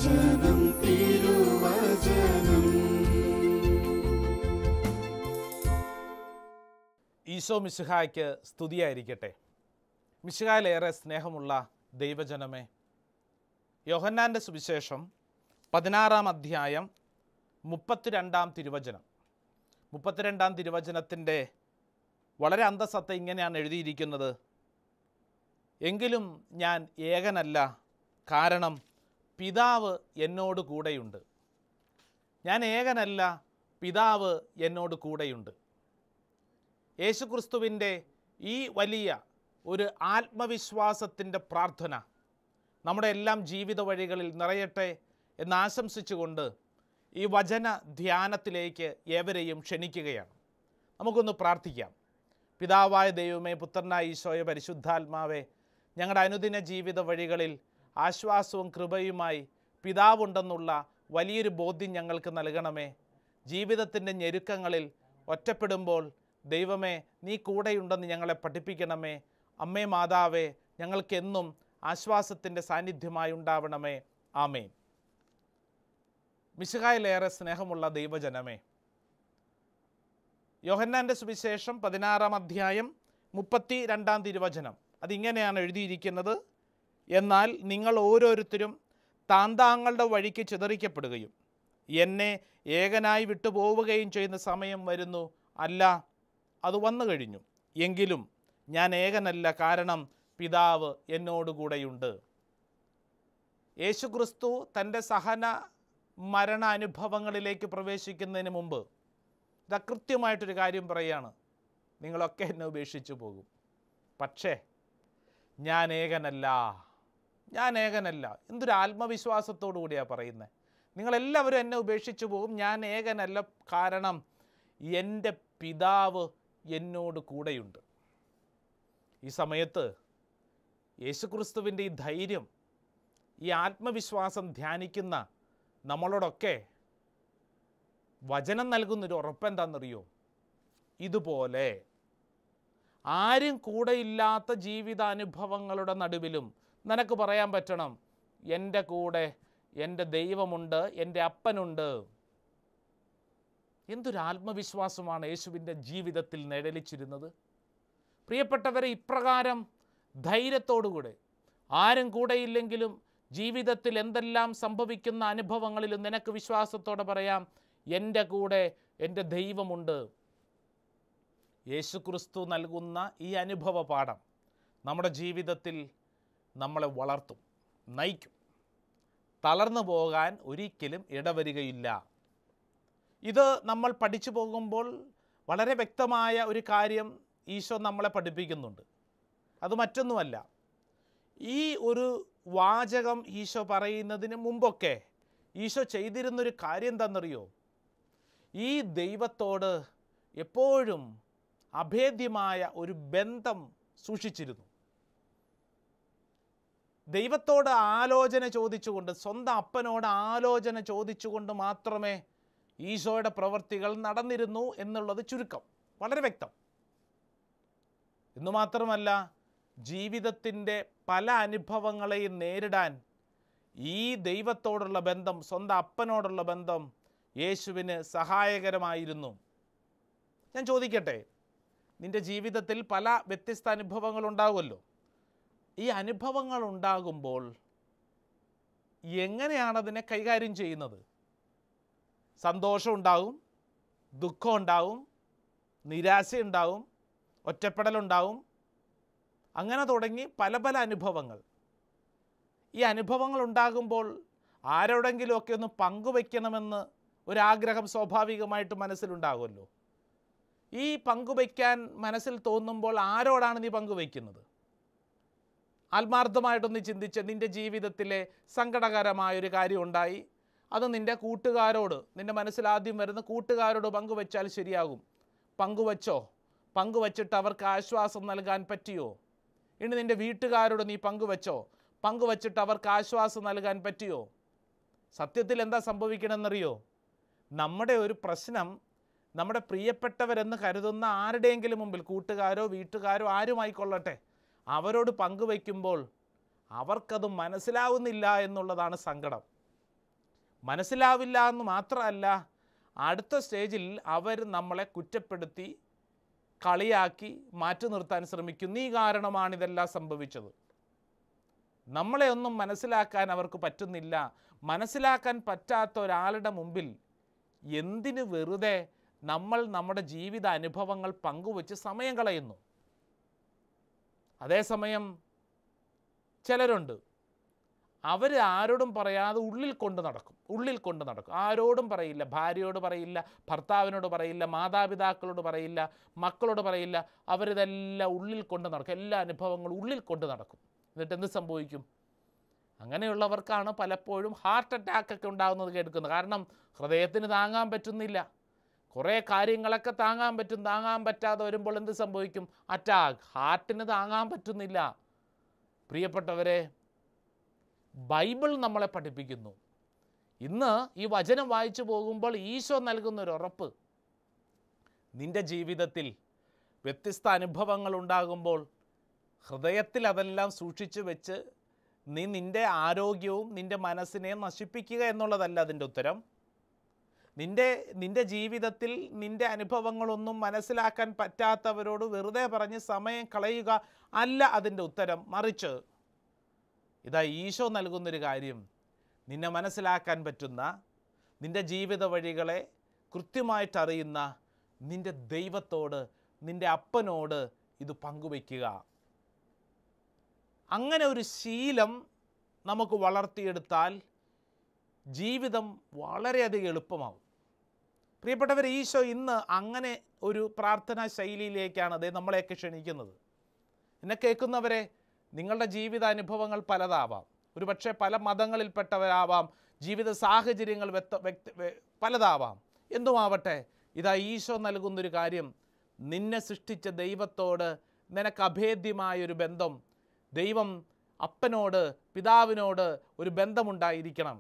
വചനം തിരുവചനം. ഈശോ മിശിഹായ്ക്ക് സ്തുതിയായിരിക്കട്ടെ. മിശിഹായിലേറെ സ്നേഹമുള്ള ദൈവജനമേ, യോഹന്നാൻ്റെ സുവിശേഷം 16-ാം അധ്യായം 32-ാം തിരുവചനം. 32-ാം തിരുവചനത്തിൻ്റെ വളരെ അന്തസത്ത ഇങ്ങനെയാണ് എഴുതിയിരിക്കുന്നത്: എങ്കിലും ഞാൻ ഏകനല്ല, കാരണം പിതാവ് എന്നോട് കൂടെയുണ്ട്. ഞാൻ ഏകനല്ല, പിതാവ് എന്നോട് കൂടെയുണ്ട്. യേശുക്രിസ്തുവിൻ്റെ ഈ വലിയ ഒരു ആത്മവിശ്വാസത്തിൻ്റെ പ്രാർത്ഥന നമ്മുടെ എല്ലാം ജീവിത വഴികളിൽ നിറയട്ടെ എന്നാശംസിച്ചുകൊണ്ട് ഈ വചന ധ്യാനത്തിലേക്ക് ഏവരെയും ക്ഷണിക്കുകയാണ്. നമുക്കൊന്ന് പ്രാർത്ഥിക്കാം. പിതാവായ ദൈവമേ, പുത്രനായ ഈശോയെ, പരിശുദ്ധാത്മാവേ, ഞങ്ങളുടെ അനുദിന ജീവിത വഴികളിൽ ആശ്വാസവും കൃപയുമായി പിതാവുണ്ടെന്നുള്ള വലിയൊരു ബോധ്യം ഞങ്ങൾക്ക് നൽകണമേ. ജീവിതത്തിൻ്റെ ഞെരുക്കങ്ങളിൽ ഒറ്റപ്പെടുമ്പോൾ ദൈവമേ, നീ കൂടെയുണ്ടെന്ന് ഞങ്ങളെ പഠിപ്പിക്കണമേ. അമ്മേ മാതാവേ, ഞങ്ങൾക്കെന്നും ആശ്വാസത്തിൻ്റെ സാന്നിധ്യമായി ഉണ്ടാവണമേ. ആമേൻ. മിശിഹായിലേറെ സ്നേഹമുള്ള ദൈവജനമേ, യോഹന്നാൻ്റെ സുവിശേഷം 16-ാം അധ്യായം 32-ാം തിരുവചനം അതിങ്ങനെയാണ് എഴുതിയിരിക്കുന്നത്: എന്നാൽ നിങ്ങൾ ഓരോരുത്തരും താന്താങ്ങളുടെ വഴിക്ക് ചിതറിക്കപ്പെടുകയും എന്നെ ഏകനായി വിട്ടുപോവുകയും ചെയ്യുന്ന സമയം വരുന്നു, അല്ല, അത് വന്നു കഴിഞ്ഞു. എങ്കിലും ഞാൻ ഏകനല്ല, കാരണം പിതാവ് എന്നോടുകൂടെയുണ്ട്. യേശുക്രിസ്തു തൻ്റെ സഹന മരണ അനുഭവങ്ങളിലേക്ക് പ്രവേശിക്കുന്നതിന് മുമ്പ് ഇതാ കൃത്യമായിട്ടൊരു കാര്യം പറയുകയാണ്: നിങ്ങളൊക്കെ എന്നെ ഉപേക്ഷിച്ചു പോകും, പക്ഷേ ഞാൻ ഏകനല്ല, ഞാൻ ഏകനല്ല. എന്തൊരു ആത്മവിശ്വാസത്തോടു കൂടിയാണ് പറയുന്നത്. നിങ്ങളെല്ലാവരും എന്നെ ഉപേക്ഷിച്ചു പോകും, ഞാൻ ഏകനല്ല, കാരണം എൻ്റെ പിതാവ് എന്നോട് കൂടെയുണ്ട്. ഈ സമയത്ത് യേശുക്രിസ്തുവിൻ്റെ ഈ ധൈര്യം, ഈ ആത്മവിശ്വാസം ധ്യാനിക്കുന്ന നമ്മളോടൊക്കെ വചനം നൽകുന്നൊരു ഉറപ്പെന്താണെന്നറിയോ? ഇതുപോലെ ആരും കൂടെയില്ലാത്ത ജീവിതാനുഭവങ്ങളുടെ നടുവിലും നിനക്ക് പറയാൻ പറ്റണം, എൻ്റെ കൂടെ എൻ്റെ ദൈവമുണ്ട്, എൻ്റെ അപ്പനുണ്ട്. എന്തൊരു ആത്മവിശ്വാസമാണ് യേശുവിൻ്റെ ജീവിതത്തിൽ നിഴലിച്ചിരുന്നത്. പ്രിയപ്പെട്ടവരെ, ഇപ്രകാരം ധൈര്യത്തോടുകൂടെ ആരും കൂടെയില്ലെങ്കിലും ജീവിതത്തിൽ എന്തെല്ലാം സംഭവിക്കുന്ന അനുഭവങ്ങളിലും നിനക്ക് വിശ്വാസത്തോടെ പറയാം, എൻ്റെ കൂടെ എൻ്റെ ദൈവമുണ്ട്. യേശുക്രിസ്തു നൽകുന്ന ഈ അനുഭവ പാഠം നമ്മുടെ ജീവിതത്തിൽ നമ്മളെ വളർത്തും, നയിക്കും. തളർന്നു പോകാൻ ഒരിക്കലും ഇടവരികയില്ല. ഇത് നമ്മൾ പഠിച്ചു പോകുമ്പോൾ വളരെ വ്യക്തമായ ഒരു കാര്യം ഈശോ നമ്മളെ പഠിപ്പിക്കുന്നുണ്ട്. അത് മറ്റൊന്നുമല്ല, ഈ ഒരു വാചകം ഈശോ പറയുന്നതിന് മുമ്പൊക്കെ ഈശോ ചെയ്തിരുന്നൊരു കാര്യം എന്താണെന്നറിയോ? ഈ ദൈവത്തോട് എപ്പോഴും അഭേദ്യമായ ഒരു ബന്ധം സൂക്ഷിച്ചിരുന്നു. ദൈവത്തോട് ആലോചന ചോദിച്ചുകൊണ്ട്, സ്വന്തം അപ്പനോട് ആലോചന ചോദിച്ചുകൊണ്ട് മാത്രമേ ഈശോയുടെ പ്രവൃത്തികൾ നടന്നിരുന്നു എന്നുള്ളത് ചുരുക്കം, വളരെ വ്യക്തം. എന്നു മാത്രമല്ല, ജീവിതത്തിൻ്റെ പല അനുഭവങ്ങളെയും നേരിടാൻ ഈ ദൈവത്തോടുള്ള ബന്ധം, സ്വന്തം അപ്പനോടുള്ള ബന്ധം യേശുവിന് സഹായകരമായിരുന്നു. ഞാൻ ചോദിക്കട്ടെ, നിൻ്റെ ജീവിതത്തിൽ പല വ്യത്യസ്ത അനുഭവങ്ങളുണ്ടാകുമല്ലോ. ഈ അനുഭവങ്ങൾ ഉണ്ടാകുമ്പോൾ എങ്ങനെയാണതിനെ കൈകാര്യം ചെയ്യുന്നത്? സന്തോഷം ഉണ്ടാവും, ദുഃഖം ഉണ്ടാവും, നിരാശയുണ്ടാവും, ഒറ്റപ്പെടലുണ്ടാവും, അങ്ങനെ തുടങ്ങി പല പല അനുഭവങ്ങൾ. ഈ അനുഭവങ്ങൾ ഉണ്ടാകുമ്പോൾ ആരോടെങ്കിലുമൊക്കെ ഒന്ന് പങ്കുവയ്ക്കണമെന്ന് ഒരാഗ്രഹം സ്വാഭാവികമായിട്ട് മനസ്സിലുണ്ടാകുമല്ലോ. ഈ പങ്കുവയ്ക്കാൻ മനസ്സിൽ തോന്നുമ്പോൾ ആരോടാണ് നീ പങ്കുവയ്ക്കുന്നത്? ആത്മാർത്ഥമായിട്ടൊന്ന് ചിന്തിച്ച്, നിൻ്റെ ജീവിതത്തിലെ സങ്കടകരമായൊരു കാര്യം ഉണ്ടായി, അത് നിൻ്റെ കൂട്ടുകാരോട്, നിൻ്റെ മനസ്സിലാദ്യം വരുന്ന കൂട്ടുകാരോട് പങ്കുവച്ചാൽ ശരിയാകും. പങ്കുവച്ചോ? പങ്കുവച്ചിട്ട് അവർക്ക് ആശ്വാസം നൽകാൻ പറ്റിയോ? ഇനി നിൻ്റെ വീട്ടുകാരോട് നീ പങ്കുവച്ചോ? പങ്കുവച്ചിട്ട് അവർക്ക് ആശ്വാസം നൽകാൻ പറ്റിയോ? സത്യത്തിൽ എന്താ സംഭവിക്കണമെന്നറിയോ? നമ്മുടെ ഒരു പ്രശ്നം നമ്മുടെ പ്രിയപ്പെട്ടവരെന്ന് കരുതുന്ന ആരുടെയെങ്കിലും മുമ്പിൽ, കൂട്ടുകാരോ വീട്ടുകാരോ ആരുമായിക്കൊള്ളട്ടെ, അവരോട് പങ്കുവയ്ക്കുമ്പോൾ അവർക്കത് മനസ്സിലാവുന്നില്ല എന്നുള്ളതാണ് സങ്കടം. മനസ്സിലാവില്ല എന്ന് മാത്രമല്ല, അടുത്ത സ്റ്റേജിൽ അവർ നമ്മളെ കുറ്റപ്പെടുത്തി കളിയാക്കി മാറ്റി നിർത്താൻ ശ്രമിക്കും. നീ കാരണമാണ് ഇതെല്ലാം സംഭവിച്ചത്. നമ്മളെ ഒന്നും മനസ്സിലാക്കാൻ അവർക്ക് പറ്റുന്നില്ല. മനസ്സിലാക്കാൻ പറ്റാത്ത ഒരാളുടെ മുമ്പിൽ എന്തിന് വെറുതെ നമ്മൾ നമ്മുടെ ജീവിത അനുഭവങ്ങൾ പങ്കുവച്ച് സമയം കളയുന്നു? അതേസമയം ചിലരുണ്ട്, അവർ ആരോടും പറയാതെ ഉള്ളിൽ കൊണ്ട് നടക്കും. ആരോടും പറയില്ല. ഭാര്യയോട് പറയില്ല, ഭർത്താവിനോട് പറയില്ല, മാതാപിതാക്കളോട് പറയില്ല, മക്കളോട് പറയില്ല. അവരിതെല്ലാം ഉള്ളിൽ കൊണ്ട് നടക്കും. എല്ലാ അനുഭവങ്ങളും ഉള്ളിൽ കൊണ്ട് നടക്കും. എന്നിട്ട് എന്ത് സംഭവിക്കും? അങ്ങനെയുള്ളവർക്കാണ് പലപ്പോഴും ഹാർട്ട് അറ്റാക്കൊക്കെ ഉണ്ടാകുന്നത് കേൾക്കുന്നത്. കാരണം ഹൃദയത്തിന് താങ്ങാൻ പറ്റുന്നില്ല. കുറേ കാര്യങ്ങളൊക്കെ താങ്ങാൻ പറ്റും, താങ്ങാൻ പറ്റാതെ വരുമ്പോൾ എന്ത് സംഭവിക്കും? അറ്റാക്ക്. ഹാർട്ടിന് താങ്ങാൻ പറ്റുന്നില്ല. പ്രിയപ്പെട്ടവരെ, ബൈബിൾ നമ്മളെ പഠിപ്പിക്കുന്നു. ഇന്ന് ഈ വചനം വായിച്ചു പോകുമ്പോൾ ഈശോ നൽകുന്നൊരു ഉറപ്പ്, നിൻ്റെ ജീവിതത്തിൽ വ്യത്യസ്ത അനുഭവങ്ങൾ ഉണ്ടാകുമ്പോൾ ഹൃദയത്തിൽ അതെല്ലാം സൂക്ഷിച്ചു വെച്ച് നീ നിൻ്റെ ആരോഗ്യവും നിൻ്റെ മനസ്സിനെ നശിപ്പിക്കുക എന്നുള്ളതല്ല അതിൻ്റെ ഉത്തരം. നിൻ്റെ ജീവിതത്തിൽ നിൻ്റെ അനുഭവങ്ങളൊന്നും മനസ്സിലാക്കാൻ പറ്റാത്തവരോട് വെറുതെ പറഞ്ഞ് സമയം കളയുക അല്ല അതിൻ്റെ ഉത്തരം. മറിച്ച് ഇതാ ഈശോ നൽകുന്നൊരു കാര്യം, നിന്നെ മനസ്സിലാക്കാൻ പറ്റുന്ന, നിൻ്റെ ജീവിത വഴികളെ കൃത്യമായിട്ടറിയുന്ന നിൻ്റെ ദൈവത്തോട്, നിൻ്റെ അപ്പനോട് ഇത് പങ്കുവയ്ക്കുക. അങ്ങനെ ഒരു ശീലം നമുക്ക് വളർത്തിയെടുത്താൽ ജീവിതം വളരെയധികം എളുപ്പമാവും. പ്രിയപ്പെട്ടവർ, ഈശോ ഇന്ന് അങ്ങനെ ഒരു പ്രാർത്ഥനാ ശൈലിയിലേക്കാണ് അതേ നമ്മളെയൊക്കെ ക്ഷണിക്കുന്നത്. എന്നെ കേൾക്കുന്നവരെ, നിങ്ങളുടെ ജീവിതാനുഭവങ്ങൾ പലതാവാം. ഒരുപക്ഷെ പല മതങ്ങളിൽപ്പെട്ടവരാവാം, ജീവിത സാഹചര്യങ്ങൾ പലതാവാം. എന്തുമാവട്ടെ, ഇതാ ഈശോ നൽകുന്നൊരു കാര്യം, നിന്നെ സൃഷ്ടിച്ച ദൈവത്തോട് നിനക്ക് അഭേദ്യമായൊരു ബന്ധം, ദൈവം അപ്പനോട്, പിതാവിനോട് ഒരു ബന്ധമുണ്ടായിരിക്കണം.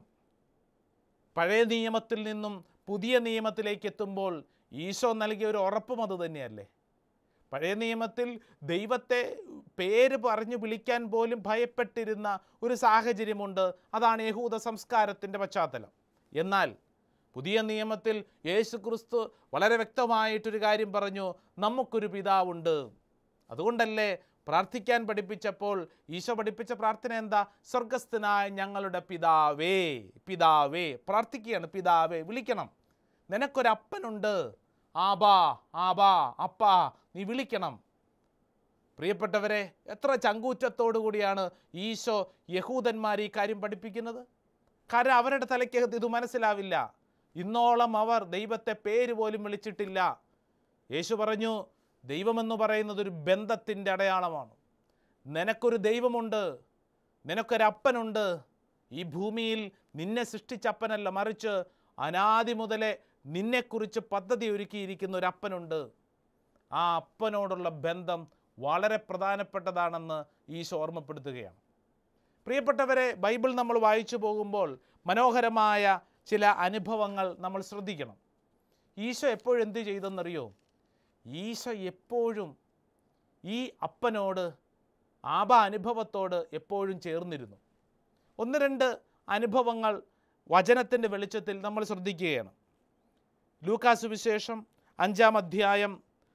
പഴയ നിയമത്തിൽ നിന്നും പുതിയ നിയമത്തിലേക്ക് എത്തുമ്പോൾ ഈശോ നൽകിയ ഒരു ഉറപ്പും അത് തന്നെയല്ലേ? പഴയ നിയമത്തിൽ ദൈവത്തെ പേര് പറഞ്ഞു വിളിക്കാൻ പോലും ഭയപ്പെട്ടിരുന്ന ഒരു സാഹചര്യമുണ്ട്. അതാണ് യഹൂദ സംസ്കാരത്തിൻ്റെ പശ്ചാത്തലം. എന്നാൽ പുതിയ നിയമത്തിൽ യേശുക്രിസ്തു വളരെ വ്യക്തമായിട്ടൊരു കാര്യം പറഞ്ഞു, നമുക്കൊരു പിതാവുണ്ട്. അതുകൊണ്ടല്ലേ പ്രാർത്ഥിക്കാൻ പഠിപ്പിച്ചപ്പോൾ ഈശോ പഠിപ്പിച്ച പ്രാർത്ഥന എന്താ? സ്വർഗസ്ഥനായ ഞങ്ങളുടെ പിതാവേ, പിതാവേ. പ്രാർത്ഥിക്കുകയാണ്, പിതാവേ വിളിക്കണം. നിനക്കൊരപ്പനുണ്ട്, ആബാ, ആബാ, അപ്പാ, നീ വിളിക്കണം. പ്രിയപ്പെട്ടവരെ, എത്ര ചങ്കൂറ്റത്തോടു കൂടിയാണ് ഈശോ യഹൂദന്മാർ ഈ കാര്യം പഠിപ്പിക്കുന്നത്. കാരണം അവരുടെ തലയ്ക്ക് ഇത് മനസ്സിലാവില്ല. ഇന്നോളം അവർ ദൈവത്തെ പേര് പോലും വിളിച്ചിട്ടില്ല. യേശു പറഞ്ഞു, ദൈവമെന്ന് പറയുന്നത് ഒരു ബന്ധത്തിൻ്റെ അടയാളമാണ്. നിനക്കൊരു ദൈവമുണ്ട്, നിനക്കൊരപ്പനുണ്ട്. ഈ ഭൂമിയിൽ നിന്നെ സൃഷ്ടിച്ചപ്പനല്ല, മറിച്ച് അനാദി മുതലേ നിന്നെക്കുറിച്ച് പദ്ധതി ഒരുക്കിയിരിക്കുന്ന ഒരു അപ്പനുണ്ട്. ആ അപ്പനോടുള്ള ബന്ധം വളരെ പ്രധാനപ്പെട്ടതാണെന്ന് ഈശോ ഓർമ്മപ്പെടുത്തുകയാണ്. പ്രിയപ്പെട്ടവരെ, ബൈബിൾ നമ്മൾ വായിച്ചു പോകുമ്പോൾ മനോഹരമായ ചില അനുഭവങ്ങൾ നമ്മൾ ശ്രദ്ധിക്കണം. ഈശോ എപ്പോഴും എന്ത് ചെയ്തെന്നറിയോ? ഈശോ എപ്പോഴും ഈ അപ്പനോട്, ആബാ അനുഭവത്തോട് എപ്പോഴും ചേർന്നിരുന്നു. ഒന്ന് രണ്ട് അനുഭവങ്ങൾ വചനത്തിൻ്റെ വെളിച്ചത്തിൽ നമ്മൾ ശ്രദ്ധിക്കുകയാണ്. ലൂക്കാസ് സുവിശേഷം 5-ാം അധ്യായം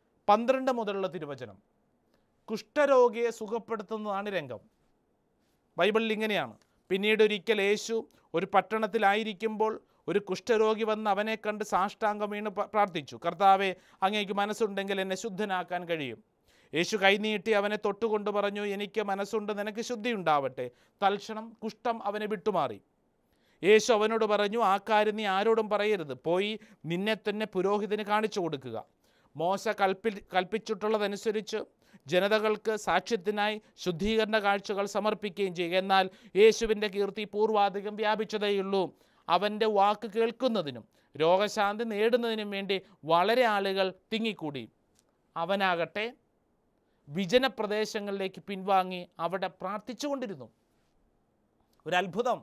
12 മുതലുള്ള തിരുവചനം. കുഷ്ഠരോഗിയെ സുഖപ്പെടുത്തുന്നതാണ് രംഗം. ബൈബിളിൽ ഇങ്ങനെയാണ്: പിന്നീട് ഒരിക്കൽ യേശു ഒരു പട്ടണത്തിലായിരിക്കുമ്പോൾ ഒരു കുഷ്ഠരോഗി വന്ന് അവനെ കണ്ട് സാഷ്ടാംഗം വീണ് പ്രാർത്ഥിച്ചു, കർത്താവേ, അങ്ങേക്ക് മനസ്സുണ്ടെങ്കിൽ എന്നെ ശുദ്ധനാക്കാൻ കഴിയും. യേശു കൈനീട്ടി അവനെ തൊട്ടുകൊണ്ട് പറഞ്ഞു, എനിക്ക് മനസ്സുണ്ട്, നിനക്ക് ശുദ്ധി ഉണ്ടാവട്ടെ. തൽക്ഷണം കുഷ്ഠം അവനെ വിട്ടുമാറി. യേശു അവനോട് പറഞ്ഞു, ആ കാര്യം നീ ആരോടും പറയരുത്. പോയി നിന്നെ തന്നെ പുരോഹിതന് കാണിച്ചു കൊടുക്കുക. മോശ കൽപ്പിച്ചിട്ടുള്ളതനുസരിച്ച് ജനതകൾക്ക് സാക്ഷ്യത്തിനായി ശുദ്ധീകരണ കാഴ്ചകൾ സമർപ്പിക്കുകയും ചെയ്യുക. എന്നാൽ യേശുവിൻ്റെ കീർത്തി പൂർവാധികം വ്യാപിച്ചതേയുള്ളൂ. അവൻ്റെ വാക്ക് കേൾക്കുന്നതിനും രോഗശാന്തി നേടുന്നതിനും വേണ്ടി വളരെ ആളുകൾ തിങ്ങിക്കൂടി. അവനാകട്ടെ വിജനപ്രദേശങ്ങളിലേക്ക് പിൻവാങ്ങി അവിടെ പ്രാർത്ഥിച്ചുകൊണ്ടിരുന്നു. ഒരത്ഭുതം.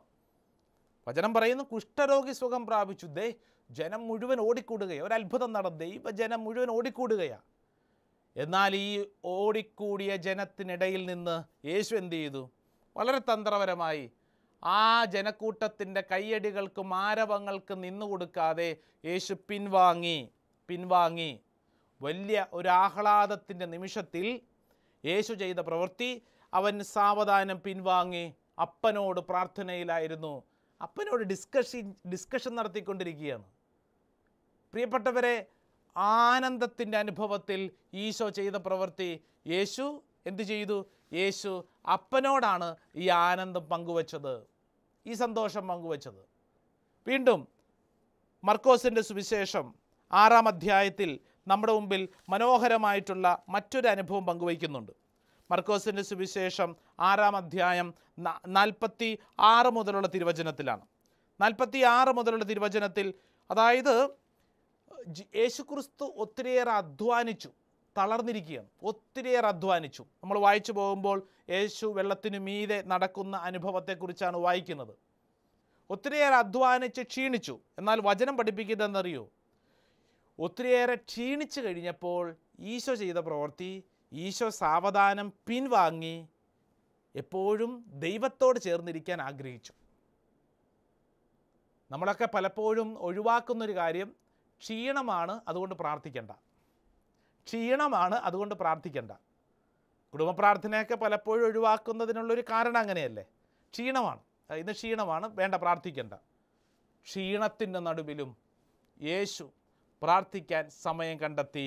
വചനം പറയുന്നു, കുഷ്ഠരോഗി സുഖം പ്രാപിച്ചു. ജനം മുഴുവൻ ഓടിക്കൂടുകയാണ്. ഒരത്ഭുതം നടന്നു. ദൈവജനം മുഴുവൻ ഓടിക്കൂടുകയാണ്. എന്നാൽ ഈ ഓടിക്കൂടിയ ജനത്തിനിടയിൽ നിന്ന് യേശു എന്ത് ചെയ്തു? വളരെ തന്ത്രപരമായി ആ ജനക്കൂട്ടത്തിൻ്റെ കയ്യടികൾക്കും ആരവങ്ങൾക്കും നിന്നു കൊടുക്കാതെ യേശു പിൻവാങ്ങി. വലിയ ഒരു ആഹ്ലാദത്തിൻ്റെ നിമിഷത്തിൽ യേശു ചെയ്ത പ്രവൃത്തി, അവൻ സാവധാനം പിൻവാങ്ങി അപ്പനോട് പ്രാർത്ഥനയിലായിരുന്നു. അപ്പനോട് ഡിസ്കഷൻ നടത്തിക്കൊണ്ടിരിക്കുകയാണ്. പ്രിയപ്പെട്ടവരെ, ആനന്ദത്തിൻ്റെ അനുഭവത്തിൽ ഈശോ ചെയ്ത പ്രവൃത്തി, യേശു എന്തു ചെയ്തു? യേശു അപ്പനോടാണ് ഈ ആനന്ദം പങ്കുവച്ചത്, ഈ സന്തോഷം പങ്കുവച്ചത്. വീണ്ടും മർക്കോസിൻ്റെ സുവിശേഷം 6-ാം അധ്യായത്തിൽ നമ്മുടെ മുമ്പിൽ മനോഹരമായിട്ടുള്ള മറ്റൊരു അനുഭവം പങ്കുവയ്ക്കുന്നുണ്ട്. മർക്കോസിൻ്റെ സുവിശേഷം 6-ാം അധ്യായം 46 മുതലുള്ള തിരുവചനത്തിലാണ്. 46 മുതലുള്ള തിരുവചനത്തിൽ, അതായത് യേശുക്രിസ്തു ഒത്തിരിയേറെ അധ്വാനിച്ചു, തളർന്നിരിക്കുകയാണ്, ഒത്തിരിയേറെ അധ്വാനിച്ചു. നമ്മൾ വായിച്ചു പോകുമ്പോൾ യേശു വെള്ളത്തിനു മീതെ നടക്കുന്ന അനുഭവത്തെക്കുറിച്ചാണ് വായിക്കുന്നത്. ഒത്തിരിയേറെ അധ്വാനിച്ച് ക്ഷീണിച്ചു. എന്നാൽ വചനം പഠിപ്പിക്കുന്നതെന്നറിയോ? ഒത്തിരിയേറെ ക്ഷീണിച്ചു കഴിഞ്ഞപ്പോൾ ഈശോ ചെയ്ത പ്രവൃത്തി, ഈശോ സാവധാനം പിൻവാങ്ങി എപ്പോഴും ദൈവത്തോട് ചേർന്നിരിക്കാൻ ആഗ്രഹിച്ചു. നമ്മളൊക്കെ പലപ്പോഴും ഒഴിവാക്കുന്നൊരു കാര്യം, ക്ഷീണമാണ് അതുകൊണ്ട് പ്രാർത്ഥിക്കണ്ട, ക്ഷീണമാണ് അതുകൊണ്ട് പ്രാർത്ഥിക്കണ്ട. കുടുംബ പ്രാർത്ഥനയൊക്കെ പലപ്പോഴും ഒഴിവാക്കുന്നതിനുള്ളൊരു കാരണം അങ്ങനെയല്ലേ? ക്ഷീണമാണ്, ഇന്ന് ക്ഷീണമാണ്, വേണ്ട പ്രാർത്ഥിക്കണ്ട. ക്ഷീണത്തിൻ്റെ നടുവിലും യേശു പ്രാർത്ഥിക്കാൻ സമയം കണ്ടെത്തി.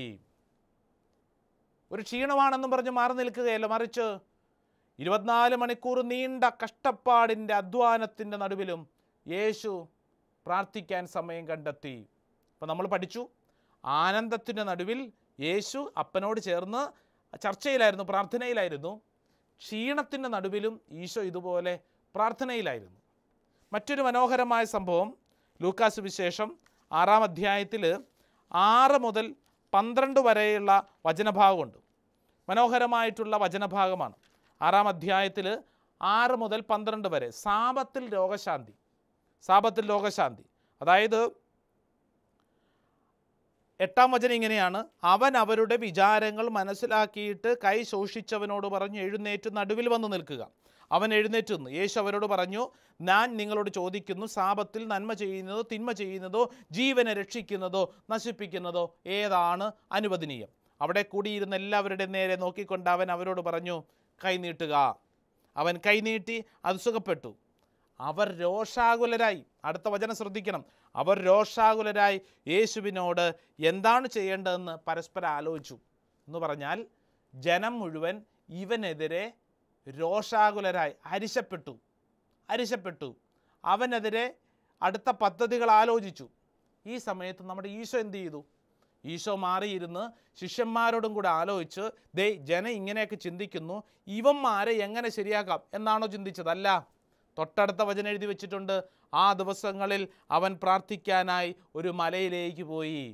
ഒരു ക്ഷീണമാണെന്നും പറഞ്ഞ് മാറി നിൽക്കുകയല്ല, മറിച്ച് 24 മണിക്കൂർ നീണ്ട കഷ്ടപ്പാടിൻ്റെ അധ്വാനത്തിൻ്റെ നടുവിലും യേശു പ്രാർത്ഥിക്കാൻ സമയം കണ്ടെത്തി. അപ്പോൾ നമ്മൾ പഠിച്ചു, ആനന്ദത്തിൻ്റെ നടുവിൽ യേശു അപ്പനോട് ചേർന്ന് ചർച്ചയിലായിരുന്നു, പ്രാർത്ഥനയിലായിരുന്നു. ക്ഷീണത്തിൻ്റെ നടുവിലും ഈശോ ഇതുപോലെ പ്രാർത്ഥനയിലായിരുന്നു. മറ്റൊരു മനോഹരമായ സംഭവം ലൂക്കാ സുവിശേഷം 6-ാം അധ്യായത്തിൽ 6 മുതൽ 12 വരെയുള്ള വചനഭാഗമുണ്ട്. മനോഹരമായിട്ടുള്ള വചനഭാഗമാണ്. 6-ാം അധ്യായത്തിൽ 6 മുതൽ 12 വരെ സാപത്തിൽ രോഗശാന്തി. അതായത് 8-ാം വചനം ഇങ്ങനെയാണ്: അവൻ അവരുടെ വിചാരങ്ങൾ മനസ്സിലാക്കിയിട്ട് കൈ ശോഷിച്ചവനോട് പറഞ്ഞു, എഴുന്നേറ്റ് നടുവിൽ വന്ന് നിൽക്കുക. അവൻ എഴുന്നേറ്റ് നിന്നു. യേശു അവരോട് പറഞ്ഞു, ഞാൻ നിങ്ങളോട് ചോദിക്കുന്നു, സാപത്തിൽ നന്മ ചെയ്യുന്നതോ തിന്മ ചെയ്യുന്നതോ ജീവനെ രക്ഷിക്കുന്നതോ നശിപ്പിക്കുന്നതോ ഏതാണ് അനുവദനീയം? അവിടെ കൂടിയിരുന്ന എല്ലാവരുടെ നേരെ നോക്കിക്കൊണ്ട് അവൻ അവരോട് പറഞ്ഞു, കൈനീട്ടുക. അവൻ കൈനീട്ടി, അത് സുഖപ്പെട്ടു. അവർ രോഷാകുലരായി, അടുത്ത വചനം ശ്രദ്ധിക്കണം, അവർ രോഷാകുലരായി യേശുവിനോട് എന്താണ് ചെയ്യേണ്ടതെന്ന് പരസ്പരം ആലോചിച്ചു. എന്ന് പറഞ്ഞാൽ ജനം മുഴുവൻ ഇവനെതിരെ രോഷാകുലരായി അരിശപ്പെട്ടു. അവനെതിരെ അടുത്ത പദ്ധതികൾ ആലോചിച്ചു. ഈ സമയത്ത് നമ്മുടെ ഈശോ എന്ത് ചെയ്തു? ഈശോ മാറിയിരുന്ന് ശിഷ്യന്മാരോടും കൂടെ ആലോചിച്ച്, ജനം ഇങ്ങനെയൊക്കെ ചിന്തിക്കുന്നു, ഇവന്മാരെ എങ്ങനെ ശരിയാക്കാം എന്നാണോ ചിന്തിച്ചത്? അല്ല. തൊട്ടടുത്ത വചനം എഴുതി വെച്ചിട്ടുണ്ട്, ആ ദിവസങ്ങളിൽ അവൻ പ്രാർത്ഥിക്കാനായി ഒരു മലയിലേക്ക് പോയി.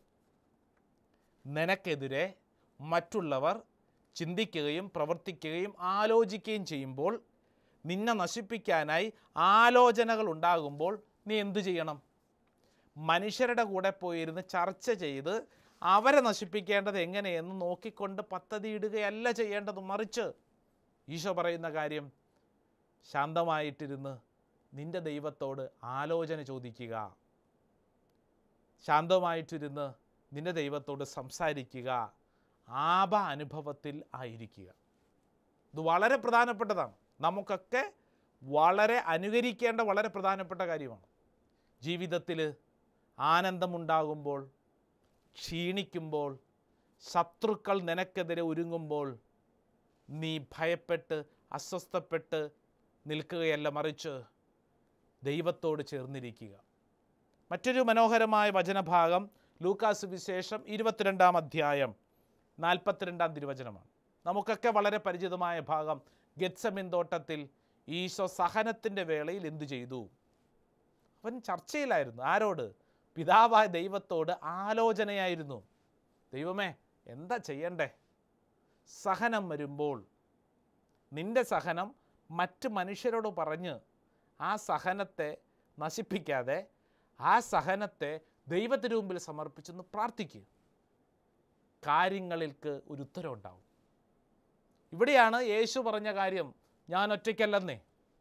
നിനക്കെതിരെ മറ്റുള്ളവർ ചിന്തിക്കുകയും പ്രവർത്തിക്കുകയും ആലോചിക്കുകയും ചെയ്യുമ്പോൾ, നിന്നെ നശിപ്പിക്കാനായി ആലോചനകൾ ഉണ്ടാകുമ്പോൾ നീ എന്തു ചെയ്യണം? മനുഷ്യരുടെ കൂടെ പോയിരുന്ന് ചർച്ച ചെയ്ത് അവരെ നശിപ്പിക്കേണ്ടത് എങ്ങനെയെന്ന് നോക്കിക്കൊണ്ട് പദ്ധതി ഇടുകയല്ല ചെയ്യേണ്ടത്. മറിച്ച് ഈശോ പറയുന്ന കാര്യം, ശാന്തമായിട്ടിരുന്ന് നിൻ്റെ ദൈവത്തോട് ആലോചന ചോദിക്കുക, ശാന്തമായിട്ടിരുന്ന് നിൻ്റെ ദൈവത്തോട് സംസാരിക്കുക, അനുഭവത്തിൽ ആയിരിക്കുക. ഇത് വളരെ പ്രധാനപ്പെട്ടതാണ്. നമുക്കൊക്കെ വളരെ അനുകരിക്കേണ്ട വളരെ പ്രധാനപ്പെട്ട കാര്യമാണ്. ജീവിതത്തിൽ ആനന്ദമുണ്ടാകുമ്പോൾ, ക്ഷീണിക്കുമ്പോൾ, ശത്രുക്കൾ നിനക്കെതിരെ ഒരുങ്ങുമ്പോൾ നീ ഭയപ്പെട്ട് അസ്വസ്ഥപ്പെട്ട് നിൽക്കുകയല്ല, മറിച്ച് ദൈവത്തോട് ചേർന്നിരിക്കുക. മറ്റൊരു മനോഹരമായ വചനഭാഗം ലൂക്കാ സുവിശേഷം 22-ാം അധ്യായം 42-ാം തിരുവചനമാണ്. നമുക്കൊക്കെ വളരെ പരിചിതമായ ഭാഗം. ഗെത്സമേൻ തോട്ടത്തിൽ ഈശോ സഹനത്തിൻ്റെ വേളയിൽ എന്തു ചെയ്തു? അവൻ ചർച്ചയിലായിരുന്നു. ആരോട്? പിതാവായ ദൈവത്തോട് ആലോചനയായിരുന്നു. ദൈവമേ, എന്താ ചെയ്യണ്ടേ? സഹനം വരുമ്പോൾ നിൻ്റെ സഹനം മറ്റ് മനുഷ്യരോട് പറഞ്ഞ് ആ സഹനത്തെ നശിപ്പിക്കാതെ ആ സഹനത്തെ ദൈവത്തിന് മുമ്പിൽ സമർപ്പിച്ചെന്ന് പ്രാർത്ഥിക്കുക. കാര്യങ്ങൾക്ക് ഒരു ഉത്തരം ഉണ്ടാവും. ഇവിടെയാണ് യേശു പറഞ്ഞ കാര്യം, ഞാൻ ഒറ്റയ്ക്കല്ലെന്നേ,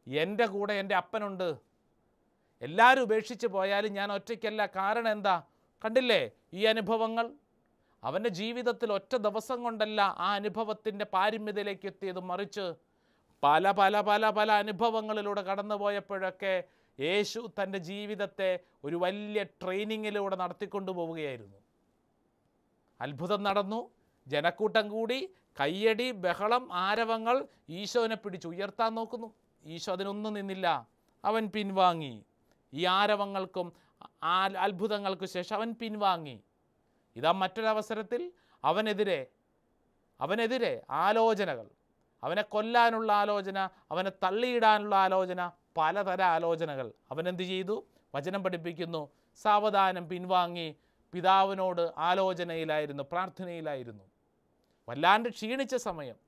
എൻ്റെ കൂടെ എൻ്റെ അപ്പനുണ്ട്. എല്ലാവരും ഉപേക്ഷിച്ച് പോയാലും ഞാൻ ഒറ്റയ്ക്കല്ല. കാരണം എന്താ? കണ്ടില്ലേ ഈ അനുഭവങ്ങൾ? അവൻ്റെ ജീവിതത്തിൽ ഒറ്റ ദിവസം കൊണ്ടല്ല ആ അനുഭവത്തിൻ്റെ പാരമ്യതയിലേക്ക് എത്തിയത്, മറിച്ച് പല പല പല പല അനുഭവങ്ങളിലൂടെ കടന്നു പോയപ്പോഴൊക്കെ യേശു തൻ്റെ ജീവിതത്തെ ഒരു വലിയ ട്രെയിനിങ്ങിലൂടെ നടത്തിക്കൊണ്ടു പോവുകയായിരുന്നു. അത്ഭുതം നടന്നു, ജനക്കൂട്ടം കൂടി, കയ്യടി, ബഹളം, ആരവങ്ങൾ. ഈശോനെ പിടിച്ചു ഉയർത്താൻ നോക്കുന്നു. ഈശോ അതിനൊന്നും നിന്നില്ല, അവൻ പിൻവാങ്ങി. ഈ ആരവങ്ങൾക്കും അത്ഭുതങ്ങൾക്കു ശേഷം അവൻ പിൻവാങ്ങി. ഇതാ മറ്റൊരവസരത്തിൽ അവനെതിരെ ആലോചനകൾ, അവനെ കൊല്ലാനുള്ള ആലോചന, അവനെ തള്ളിയിടാനുള്ള ആലോചന, പലതര ആലോചനകൾ. അവനെന്ത് ചെയ്തു? വചനം പഠിപ്പിക്കുന്നു, സാവധാനം പിൻവാങ്ങി പിതാവിനോട് ആലോചനയിലായിരുന്നു, പ്രാർത്ഥനയിലായിരുന്നു. വല്ലാണ്ട് ക്ഷീണിച്ച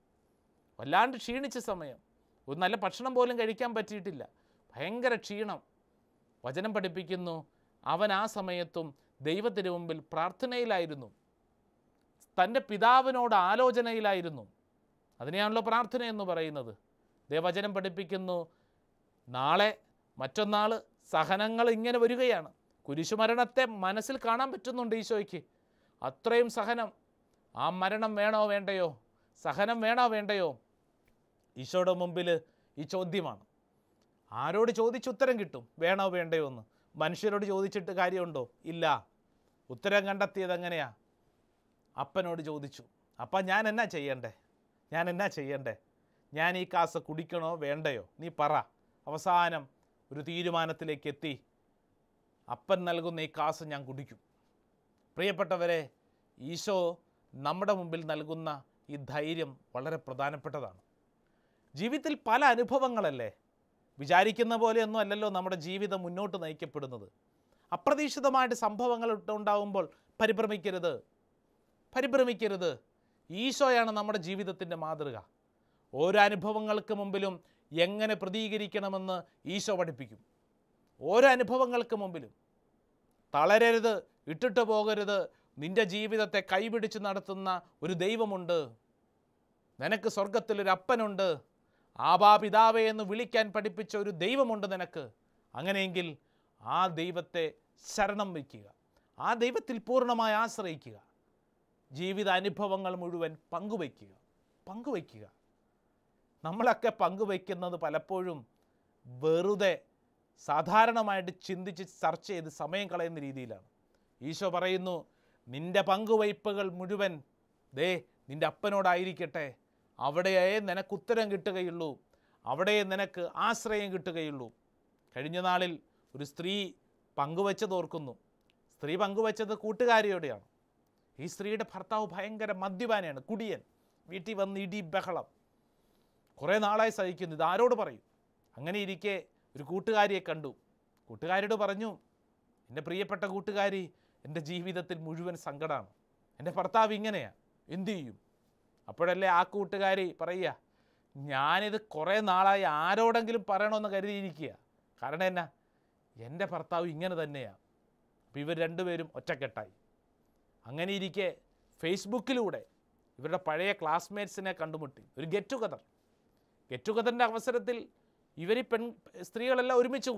സമയം, ഒരു നല്ല ഭക്ഷണം പോലും കഴിക്കാൻ പറ്റിയിട്ടില്ല, ഭയങ്കര ക്ഷീണം. വചനം പഠിപ്പിക്കുന്നു, അവൻ ആ സമയത്തും ദൈവത്തിന് മുമ്പിൽ പ്രാർത്ഥനയിലായിരുന്നു, തൻ്റെ പിതാവിനോട് ആലോചനയിലായിരുന്നു. അതിനെയാണല്ലോ പ്രാർത്ഥന എന്ന് പറയുന്നത്. ദൈവവചനം പഠിപ്പിക്കുന്നു, നാളെ മറ്റന്നാൾ സഹനങ്ങൾ ഇങ്ങനെ വരികയാണ്. കുരിശുമരണത്തെ മനസ്സിൽ കാണാൻ പറ്റുന്നുണ്ട് ഈശോയ്ക്ക്. അത്രയും സഹനം. ആ മരണം വേണോ വേണ്ടയോ, സഹനം വേണോ വേണ്ടയോ? ഈശോയുടെ മുമ്പിൽ ഈ ചോദ്യമാണ്. ആരോട് ചോദിച്ചുത്തരം കിട്ടും? വേണോ വേണ്ടയോ എന്ന്. മനുഷ്യരോട് ചോദിച്ചിട്ട് കാര്യമുണ്ടോ? ഇല്ല. ഉത്തരം കണ്ടെത്തിയത് എങ്ങനെയാ? അപ്പനോട് ചോദിച്ചു. അപ്പം ഞാൻ എന്നാ ചെയ്യണ്ടേ? ഞാൻ ഈ കാസ് കുടിക്കണോ വേണ്ടയോ? നീ പറ. അവസാനം ഒരു തീരുമാനത്തിലേക്ക് എത്തി. അപ്പൻ നൽകുന്ന ഈ കാസ് ഞാൻ കുടിക്കും. പ്രിയപ്പെട്ടവരെ, ഈശോ നമ്മുടെ മുമ്പിൽ നൽകുന്ന ഈ ധൈര്യം വളരെ പ്രധാനപ്പെട്ടതാണ്. ജീവിതത്തിൽ പല അനുഭവങ്ങളല്ലേ, വിചാരിക്കുന്ന പോലെയൊന്നും അല്ലല്ലോ നമ്മുടെ ജീവിതം മുന്നോട്ട് നയിക്കപ്പെടുന്നത്. അപ്രതീക്ഷിതമായിട്ട് സംഭവങ്ങൾ ഉണ്ടാകുമ്പോൾ പരിഭ്രമിക്കരുത്. ഈശോയാണ് നമ്മുടെ ജീവിതത്തിൻ്റെ മാതൃക. ഓരോ അനുഭവങ്ങൾക്ക് മുമ്പിലും എങ്ങനെ പ്രതികരിക്കണമെന്ന് ഈശോ പഠിപ്പിക്കും. ഓരോ അനുഭവങ്ങൾക്ക് മുമ്പിലും തളരരുത്, ഇട്ടിട്ട് പോകരുത്. നിൻ്റെ ജീവിതത്തെ കൈപിടിച്ച് നടത്തുന്ന ഒരു ദൈവമുണ്ട്. നിനക്ക് സ്വർഗത്തിലൊരു അപ്പനുണ്ട്. ആബാ പിതാവേ എന്ന് വിളിക്കാൻ പഠിപ്പിച്ച ഒരു ദൈവമുണ്ട് നിനക്ക്. അങ്ങനെയെങ്കിൽ ആ ദൈവത്തെ ശരണം വയ്ക്കുക, ആ ദൈവത്തിൽ പൂർണ്ണമായി ആശ്രയിക്കുക. ജീവിത അനുഭവങ്ങൾ മുഴുവൻ പങ്കുവയ്ക്കുക. നമ്മളൊക്കെ പങ്കുവയ്ക്കുന്നത് പലപ്പോഴും വെറുതെ സാധാരണമായിട്ട് ചിന്തിച്ച് ചർച്ച ചെയ്ത് സമയം കളയുന്ന രീതിയിലാണ്. ഈശോ പറയുന്നു, നിൻ്റെ പങ്കുവയ്പ്പുകൾ മുഴുവൻ നിൻ്റെ അപ്പനോടായിരിക്കട്ടെ. അവിടെയേ നിനക്ക് ഉത്തരം കിട്ടുകയുള്ളൂ, അവിടെയേ നിനക്ക് ആശ്രയം കിട്ടുകയുള്ളൂ. കഴിഞ്ഞ നാളിൽ ഒരു സ്ത്രീ പങ്കുവച്ചത് ഓർക്കുന്നു. സ്ത്രീ പങ്കുവച്ചത് കൂട്ടുകാരിയോടെയാണ്. ഈ സ്ത്രീയുടെ ഭർത്താവ് ഭയങ്കര മദ്യപാനിയാണ്, കുടിയൻ. വീട്ടിൽ വന്ന് ഇടി ബഹളം, കുറേ നാളായി സഹിക്കുന്നു. ഇത് ആരോട് പറയും? അങ്ങനെ ഇരിക്കെ ഒരു കൂട്ടുകാരിയെ കണ്ടു. കൂട്ടുകാരിയോട് പറഞ്ഞു, എൻ്റെ പ്രിയപ്പെട്ട കൂട്ടുകാരി, എൻ്റെ ജീവിതത്തിൽ മുഴുവൻ സങ്കടമാണ്, എൻ്റെ ഭർത്താവ് ഇങ്ങനെയാണ്, എന്തു ചെയ്യും? അപ്പോഴല്ലേ ആ കൂട്ടുകാരി പറയുക, ഞാനിത് കുറേ നാളായി ആരോടെങ്കിലും പറയണമെന്ന് കരുതിയിരിക്കുക. കാരണം എന്നാ, എൻ്റെ ഭർത്താവ് ഇങ്ങനെ തന്നെയാണ്. അപ്പോൾ ഇവർ രണ്ടുപേരും ഒറ്റക്കെട്ടായി. അങ്ങനെ ഇരിക്കെ ഫേസ്ബുക്കിലൂടെ ഇവരുടെ പഴയ ക്ലാസ്മേറ്റ്സിനെ കണ്ടുമുട്ടി. ഒരു ഗെറ്റ് ടുഗദറിൻ്റെ അവസരത്തിൽ ഇവർ സ്ത്രീകളെല്ലാം ഒരുമിച്ച്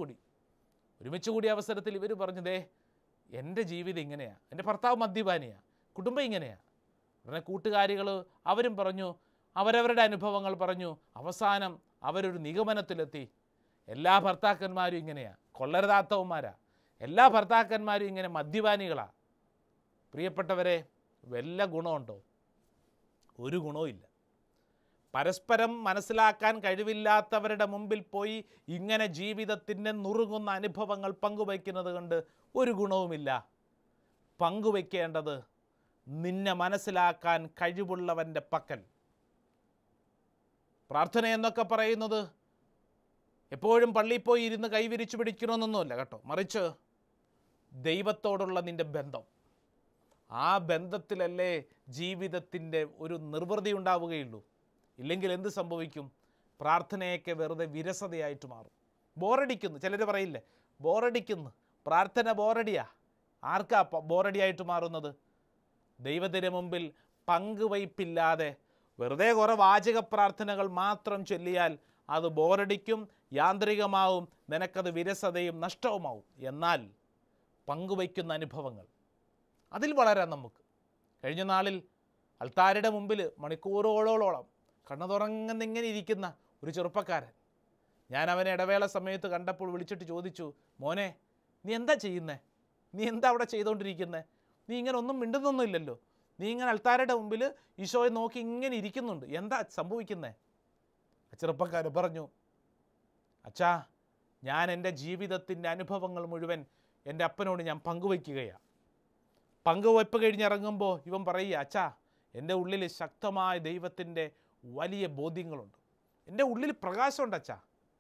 കൂടിയ അവസരത്തിൽ ഇവർ പറഞ്ഞു, എൻ്റെ ജീവിതം ഇങ്ങനെയാണ്, എൻ്റെ ഭർത്താവ് മദ്യപാനിയാണ്, കുടുംബം ഇങ്ങനെയാണ്. ഉടനെ കൂട്ടുകാരികൾ അവരും പറഞ്ഞു, അവരവരുടെ അനുഭവങ്ങൾ പറഞ്ഞു. അവസാനം അവരൊരു നിഗമനത്തിലെത്തി, എല്ലാ ഭർത്താക്കന്മാരും ഇങ്ങനെയാണ്, കൊള്ളരുതാത്തവന്മാരാ, എല്ലാ ഭർത്താക്കന്മാരും ഇങ്ങനെ മദ്യപാനികളാണ്. പ്രിയപ്പെട്ടവരെ, വല്ല ഗുണമുണ്ടോ? ഒരു ഗുണവുമില്ല. പരസ്പരം മനസ്സിലാക്കാൻ കഴിവില്ലാത്തവരുടെ മുമ്പിൽ പോയി ഇങ്ങനെ ജീവിതത്തിൻ്റെ നുറുങ്ങുന്ന അനുഭവങ്ങൾ പങ്കുവയ്ക്കുന്നത് കൊണ്ട് ഒരു ഗുണവുമില്ല. പങ്കുവയ്ക്കേണ്ടത് നിന്നെ മനസ്സിലാക്കാൻ കഴിവുള്ളവൻ്റെ പക്കൽ. പ്രാർത്ഥന എന്നൊക്കെ പറയുന്നത് എപ്പോഴും പള്ളിയിൽ പോയി ഇരുന്ന് കൈവിരിച്ചു പിടിക്കണമെന്നൊന്നുമല്ല കേട്ടോ, മറിച്ച് ദൈവത്തോടുള്ള നിൻ്റെ ബന്ധം, ആ ബന്ധത്തിലല്ലേ ജീവിതത്തിൻ്റെ ഒരു നിർവൃതി ഉണ്ടാവുകയുള്ളൂ. ഇല്ലെങ്കിൽ എന്ത് സംഭവിക്കും? പ്രാർത്ഥനയൊക്കെ വെറുതെ വിരസതയായിട്ട് മാറും, ബോറടിക്കുന്നു. ചിലർ പറയില്ലേ, ബോറടിക്കുന്നു, പ്രാർത്ഥന ബോറടിയാ. ആർക്കാ ബോറടിയായിട്ട് മാറുന്നത്? ദൈവത്തിന് മുമ്പിൽ പങ്കുവയ്പ്പില്ലാതെ വെറുതെ കുറേ വാചക പ്രാർത്ഥനകൾ മാത്രം ചൊല്ലിയാൽ അത് ബോറടിക്കും, യാന്ത്രികമാവും, നിനക്കത് വിരസതയും നഷ്ടവുമാവും. എന്നാൽ പങ്കുവയ്ക്കുന്ന അനുഭവങ്ങൾ, അതിൽ വളരാൻ നമുക്ക്. കഴിഞ്ഞ നാളിൽ അൾത്താരയുടെ മുമ്പിൽ മണിക്കൂറുകളോളം കണ്ണു തുറങ്ങുന്നിങ്ങനെ ഇരിക്കുന്ന ഒരു ചെറുപ്പക്കാരൻ, ഞാൻ അവനെ ഇടവേള സമയത്ത് കണ്ടപ്പോൾ വിളിച്ചിട്ട് ചോദിച്ചു, മോനെ നീ എന്താ ചെയ്യുന്നേ? നീ എന്താ അവിടെ ചെയ്തുകൊണ്ടിരിക്കുന്നത്? നീ ഇങ്ങനെ ഒന്നും മിണ്ടുന്നൊന്നുമില്ലല്ലോ. നീ ഇങ്ങനെ അൾത്താരയുടെ മുമ്പിൽ ഈശോയെ നോക്കി ഇങ്ങനെ ഇരിക്കുന്നുണ്ട്, എന്താ സംഭവിക്കുന്നേ? ആ ചെറുപ്പക്കാരൻ പറഞ്ഞു, അച്ഛാ, ഞാൻ എൻ്റെ ജീവിതത്തിൻ്റെ അനുഭവങ്ങൾ മുഴുവൻ എൻ്റെ അപ്പനോട് ഞാൻ പങ്കുവയ്ക്കുകയാണ്. പങ്കുവയ്പ്പ് കഴിഞ്ഞിറങ്ങുമ്പോൾ ഇവൻ പറയുക, അച്ഛാ, എൻ്റെ ഉള്ളിൽ ശക്തമായ ദൈവത്തിൻ്റെ വലിയ ബോധ്യങ്ങളുണ്ട്, എൻ്റെ ഉള്ളിൽ പ്രകാശമുണ്ട് അച്ഛാ.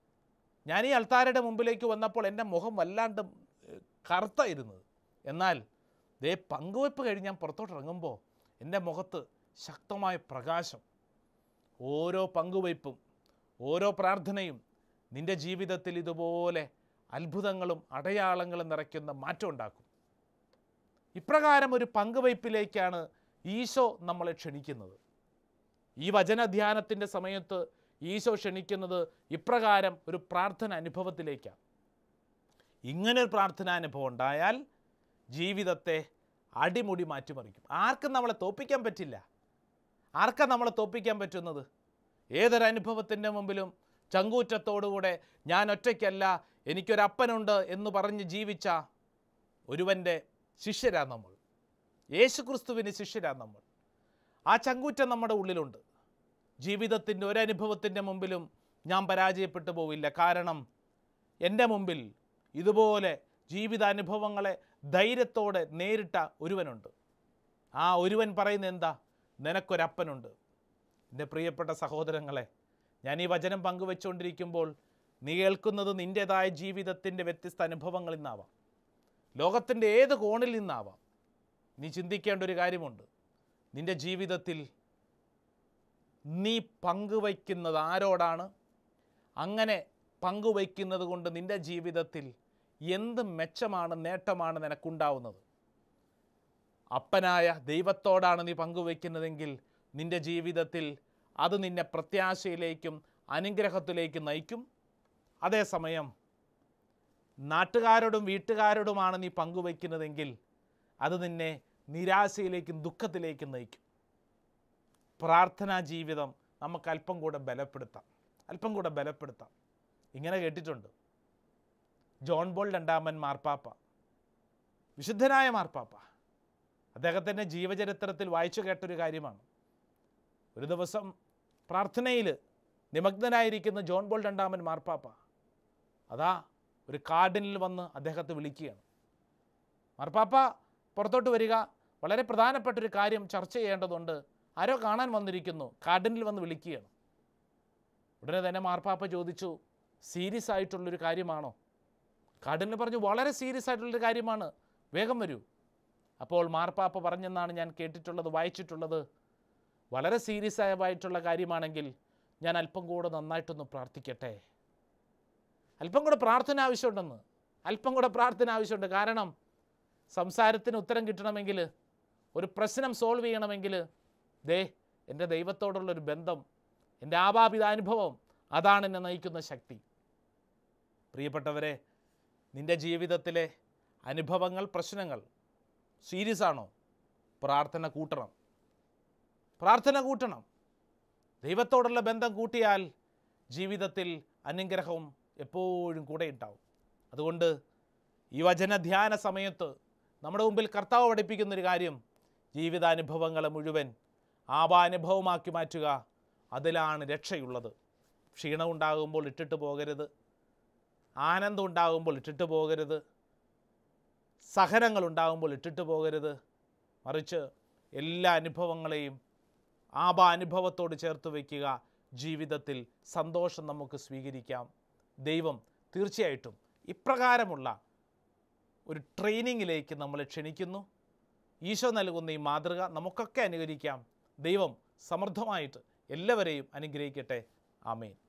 ഞാൻ ഈ അൾത്താരയുടെ മുമ്പിലേക്ക് വന്നപ്പോൾ എൻ്റെ മുഖം വല്ലാണ്ട് കറുത്തായിരുന്നത്. എന്നാൽ ദേ പങ്കുവയ്പ്പ് കഴിഞ്ഞ് ഞാൻ പുറത്തോട്ട് ഇറങ്ങുമ്പോൾ എൻ്റെ മുഖത്ത് ശക്തമായ പ്രകാശം. ഓരോ പങ്കുവയ്പ്പും ഓരോ പ്രാർത്ഥനയും നിൻ്റെ ജീവിതത്തിൽ ഇതുപോലെ അത്ഭുതങ്ങളും അടയാളങ്ങളും നിറയ്ക്കുന്ന മാറ്റം ഉണ്ടാക്കും. ഇപ്രകാരം ഒരു പങ്കുവയ്പ്പിലേക്കാണ് ഈശോ നമ്മളെ ക്ഷണിക്കുന്നത്. ഈ വചനധ്യാനത്തിൻ്റെ സമയത്ത് ഈശോ ക്ഷണിക്കുന്നത് ഇപ്രകാരം ഒരു പ്രാർത്ഥന അനുഭവത്തിലേക്കാണ്. ഇങ്ങനൊരു പ്രാർത്ഥനാനുഭവം ഉണ്ടായാൽ ജീവിതത്തെ അടിമുടി മാറ്റിമറിക്കും. ആർക്കും നമ്മളെ തോൽപ്പിക്കാൻ പറ്റില്ല. ആർക്കാണ് നമ്മളെ തോൽപ്പിക്കാൻ പറ്റുന്നത്? ഏതൊരനുഭവത്തിൻ്റെ മുമ്പിലും ചങ്കൂറ്റത്തോടുകൂടെ ഞാൻ ഒറ്റയ്ക്കല്ല, എനിക്കൊരപ്പനുണ്ട് എന്ന് പറഞ്ഞ് ജീവിച്ച ഒരുവൻ്റെ ശിഷ്യരാണ് നമ്മൾ. യേശുക്രിസ്തുവിന് ശിഷ്യരാണ് നമ്മൾ. ആ ചങ്കൂറ്റം നമ്മുടെ ഉള്ളിലുണ്ട്. ജീവിതത്തിൻ്റെ ഒരനുഭവത്തിൻ്റെ മുമ്പിലും ഞാൻ പരാജയപ്പെട്ടു പോവില്ല. കാരണം എൻ്റെ മുമ്പിൽ ഇതുപോലെ ജീവിതാനുഭവങ്ങളെ ധൈര്യത്തോടെ നേരിട്ട ഒരുവനുണ്ട്. ആ ഒരുവൻ പറയുന്നത് എന്താ? നിനക്കൊരപ്പനുണ്ട്. എൻ്റെ പ്രിയപ്പെട്ട സഹോദരങ്ങളെ, ഞാൻ ഈ വചനം പങ്കുവെച്ചുകൊണ്ടിരിക്കുമ്പോൾ നീ കേൾക്കുന്നത് നിൻ്റേതായ ജീവിതത്തിൻ്റെ വ്യത്യസ്ത അനുഭവങ്ങളിൽ നിന്നാവാം, ലോകത്തിൻ്റെ ഏത് കോണിൽ നിന്നാവാം. നീ ചിന്തിക്കേണ്ട ഒരു കാര്യമുണ്ട്. നിൻ്റെ ജീവിതത്തിൽ നീ പങ്കുവയ്ക്കുന്നത് ആരോടാണ്? അങ്ങനെ പങ്കുവയ്ക്കുന്നത് കൊണ്ട് നിൻ്റെ ജീവിതത്തിൽ എന്ത് മെച്ചമാണ്, നേട്ടമാണ് നിനക്കുണ്ടാവുന്നത്? അപ്പനായ ദൈവത്തോടാണ് നീ പങ്കുവയ്ക്കുന്നതെങ്കിൽ നിൻ്റെ ജീവിതത്തിൽ അത് നിന്നെ പ്രത്യാശയിലേക്കും അനുഗ്രഹത്തിലേക്കും നയിക്കും. അതേസമയം നാട്ടുകാരോടും വീട്ടുകാരോടുമാണ് നീ പങ്കുവയ്ക്കുന്നതെങ്കിൽ അത് നിന്നെ നിരാശയിലേക്കും ദുഃഖത്തിലേക്കും നയിക്കും. പ്രാർത്ഥനാ ജീവിതം നമുക്ക് അല്പം കൂടെ ബലപ്പെടുത്താം. ഇങ്ങനെ കേട്ടിട്ടുണ്ട്, ജോൺ പോൾ രണ്ടാമൻ മാർപ്പാപ്പ, വിശുദ്ധനായ മാർപ്പാപ്പ, അദ്ദേഹത്തിൻ്റെ ജീവചരിത്രത്തിൽ വായിച്ചു കേട്ടൊരു കാര്യമാണ്. ഒരു ദിവസം പ്രാർത്ഥനയിൽ നിമഗ്നനായിരിക്കുന്ന ജോൺ പോൾ രണ്ടാമൻ മാർപ്പാപ്പ അതാ ഒരു കാർഡിനിൽ വന്ന് അദ്ദേഹത്തെ വിളിക്കുകയാണ്. മാർപ്പാപ്പ പുറത്തോട്ട് വരിക, വളരെ പ്രധാനപ്പെട്ടൊരു കാര്യം ചർച്ച ചെയ്യേണ്ടതുണ്ട്, ആരോ കാണാൻ വന്നിരിക്കുന്നു, കാർഡിനിൽ വന്ന് വിളിക്കുകയാണ്. ഉടനെ തന്നെ മാർപ്പാപ്പ ചോദിച്ചു, സീരിയസ് ആയിട്ടുള്ളൊരു കാര്യമാണോ? കാർഡിനിൽ പറഞ്ഞു, വളരെ സീരിയസ് ആയിട്ടുള്ളൊരു കാര്യമാണ്, വേഗം വരൂ. അപ്പോൾ മാർപ്പാപ്പ പറഞ്ഞെന്നാണ് ഞാൻ കേട്ടിട്ടുള്ളത്, വായിച്ചിട്ടുള്ളത്, വളരെ സീരിയസ് ആയിട്ടുള്ള കാര്യമാണെങ്കിൽ ഞാൻ അല്പം കൂടെ നന്നായിട്ടൊന്ന് പ്രാർത്ഥിക്കട്ടെ, അല്പം കൂടെ പ്രാർത്ഥന ആവശ്യമുണ്ട്. കാരണം സംസാരത്തിന് ഉത്തരം കിട്ടണമെങ്കിൽ, ഒരു പ്രശ്നം സോൾവ് ചെയ്യണമെങ്കിൽ എൻ്റെ ദൈവത്തോടുള്ളൊരു ബന്ധം, എൻ്റെ ആപാപിതാനുഭവം, അതാണ് എന്നെ നയിക്കുന്ന ശക്തി. പ്രിയപ്പെട്ടവരെ, നിൻ്റെ ജീവിതത്തിലെ അനുഭവങ്ങൾ, പ്രശ്നങ്ങൾ സീരിയസ് ആണോ? പ്രാർത്ഥന കൂട്ടണം. ദൈവത്തോടുള്ള ബന്ധം കൂട്ടിയാൽ ജീവിതത്തിൽ അനുഗ്രഹവും എപ്പോഴും കൂടെ ഉണ്ടാവും. അതുകൊണ്ട് ഈ വചനധ്യാന സമയത്ത് നമ്മുടെ മുമ്പിൽ കർത്താവ് പഠിപ്പിക്കുന്നൊരു കാര്യം, ജീവിതാനുഭവങ്ങളെ മുഴുവൻ ആപാനുഭവമാക്കി മാറ്റുക. അതിലാണ് രക്ഷയുള്ളത്. ക്ഷീണമുണ്ടാകുമ്പോൾ ഇട്ടിട്ട് പോകരുത്, ആനന്ദം ഉണ്ടാകുമ്പോൾ ഇട്ടിട്ട് പോകരുത്, സഹനങ്ങളുണ്ടാകുമ്പോൾ ഇട്ടിട്ട് പോകരുത്. മറിച്ച് എല്ലാ അനുഭവങ്ങളെയും ആപാനുഭവത്തോട് ചേർത്ത് വയ്ക്കുക. ജീവിതത്തിൽ സന്തോഷം നമുക്ക് സ്വീകരിക്കാം. ദൈവം തീർച്ചയായിട്ടും ഇപ്രകാരമുള്ള ഒരു ട്രെയിനിങ്ങിലേക്ക് നമ്മളെ ക്ഷണിക്കുന്നു. ഈശോ നൽകുന്ന ഈ മാതൃക നമുക്കൊക്കെ അനുകരിക്കാം. ദൈവം സമൃദ്ധമായിട്ട് എല്ലാവരെയും അനുഗ്രഹിക്കട്ടെ. ആമേൻ.